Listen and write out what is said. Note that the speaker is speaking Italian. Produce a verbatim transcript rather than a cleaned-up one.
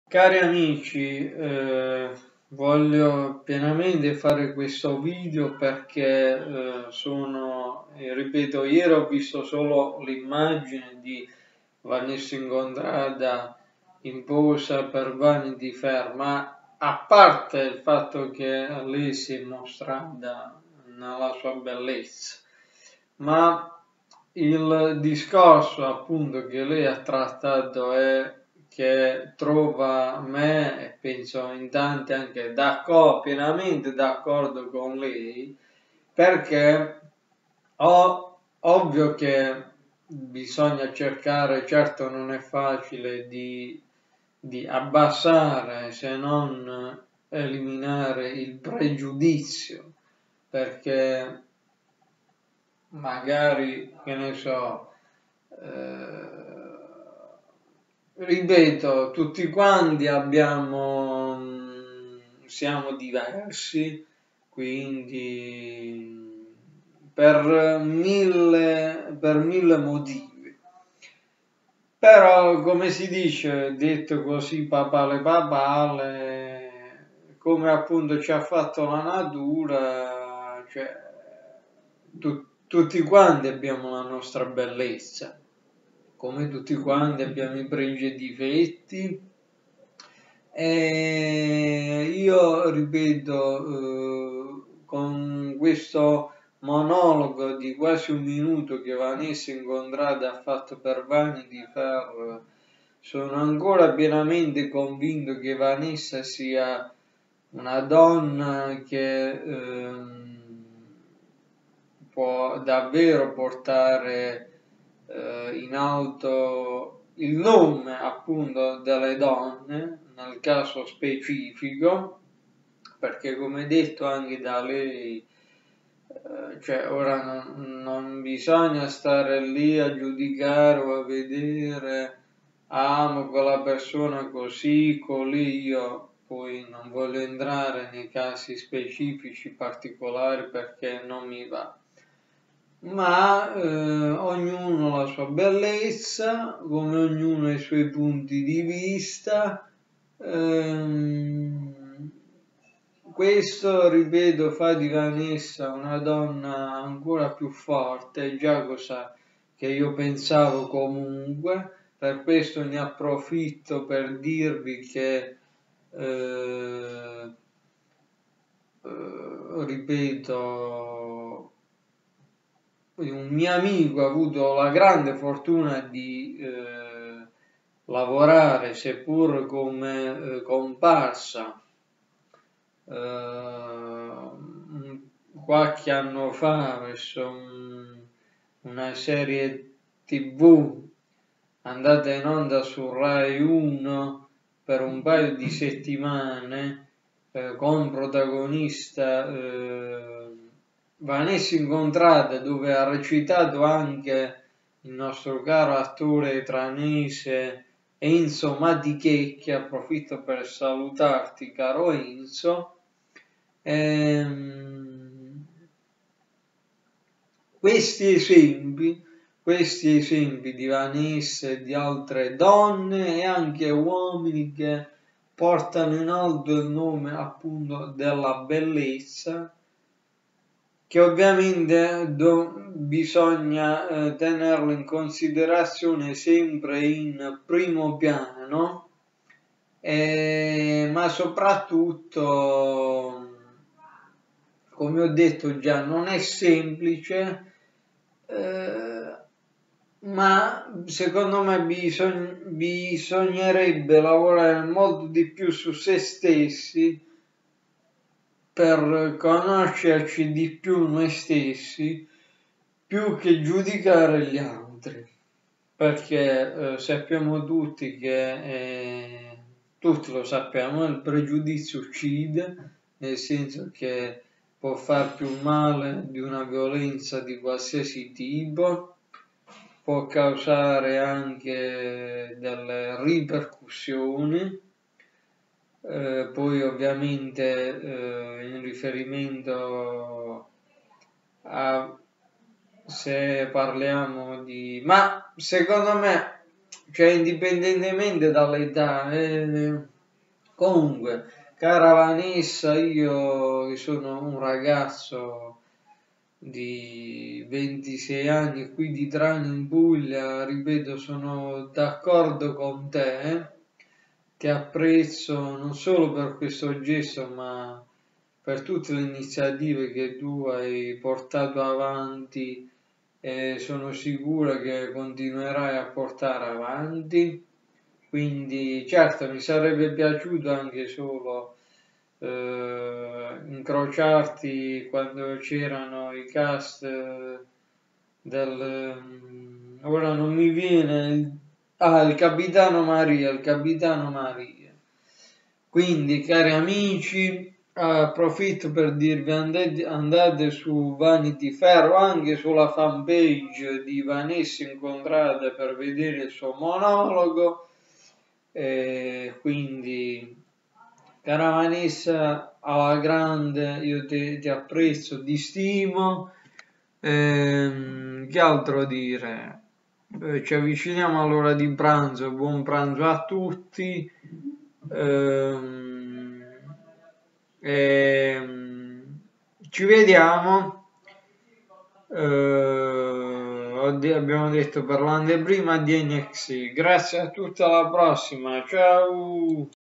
Cari amici, eh, voglio pienamente fare questo video perché eh, sono, eh, ripeto, ieri ho visto solo l'immagine di Vanessa Ingontrada in posa per Vanity Fair, ma a parte il fatto che lei si è mostrata nella sua bellezza, ma il discorso appunto che lei ha trattato è che trova me e penso in tanti anche d'accordo, pienamente d'accordo con lei, perché ho, ovvio che bisogna cercare, certo non è facile di, di abbassare se non eliminare il pregiudizio, perché magari, che ne so, eh, ripeto, tutti quanti abbiamo, siamo diversi, quindi per mille, per mille motivi. Però, come si dice, detto così papale papale, come appunto ci ha fatto la natura, cioè, tu, tutti quanti abbiamo la nostra bellezza, come tutti quanti abbiamo i pregi e i difetti. E io ripeto, eh, con questo monologo di quasi un minuto che Vanessa Ingontrada ha fatto per Vanity Fair, sono ancora pienamente convinto che Vanessa sia una donna che ehm, può davvero portare eh, in alto il nome appunto delle donne, nel caso specifico, perché come detto anche da lei, eh, cioè ora non, non bisogna stare lì a giudicare o a vedere, amo quella persona così, colì, io poi non voglio entrare nei casi specifici particolari perché non mi va. Ma eh, ognuno ha la sua bellezza, come ognuno ha i suoi punti di vista. Ehm, questo, ripeto, fa di Vanessa una donna ancora più forte, già cosa che io pensavo comunque, per questo ne approfitto per dirvi che, eh, eh, ripeto, un mio amico ha avuto la grande fortuna di eh, lavorare, seppur come eh, comparsa, eh, qualche anno fa verso un, una serie tivù andata in onda su Rai uno per un paio di settimane, eh, con protagonista eh, Vanessa Ingontrada, dove ha recitato anche il nostro caro attore tranese Enzo Matichecchi. Approfitto per salutarti, caro Enzo. Ehm, questi esempi, questi esempi di Vanessa e di altre donne e anche uomini che portano in alto il nome appunto della bellezza, che ovviamente do, bisogna eh, tenerlo in considerazione sempre in primo piano, eh, ma soprattutto, come ho detto già, non è semplice, eh, ma secondo me bisog- bisognerebbe lavorare molto di più su se stessi per conoscerci di più noi stessi, più che giudicare gli altri, perché eh, sappiamo tutti che, eh, tutti lo sappiamo, il pregiudizio uccide, nel senso che può far più male di una violenza di qualsiasi tipo, può causare anche delle ripercussioni. Eh, poi ovviamente eh, in riferimento a se parliamo di... ma secondo me, cioè indipendentemente dall'età, eh, Comunque, cara Vanessa, io sono un ragazzo di ventisei anni qui di Trani in Puglia, ripeto, sono d'accordo con te, ti apprezzo non solo per questo gesto, ma per tutte le iniziative che tu hai portato avanti e sono sicura che continuerai a portare avanti. Quindi certo mi sarebbe piaciuto anche solo eh, incrociarti quando c'erano i cast eh, del... mm, ora non mi viene... il- ah, il Capitano Maria, il Capitano Maria. Quindi, cari amici, approfitto per dirvi andate, andate su Vanity Fair o anche sulla fanpage di Vanessa Incontrada per vedere il suo monologo. E quindi, cara Vanessa, alla grande, io ti, ti apprezzo, ti stimo. Ehm, che altro dire? Eh, ci avviciniamo all'ora di pranzo, buon pranzo a tutti. Ehm, ehm, Ci vediamo. Eh, oddio, abbiamo detto parlando prima di N X T. Grazie a tutti, alla prossima. Ciao.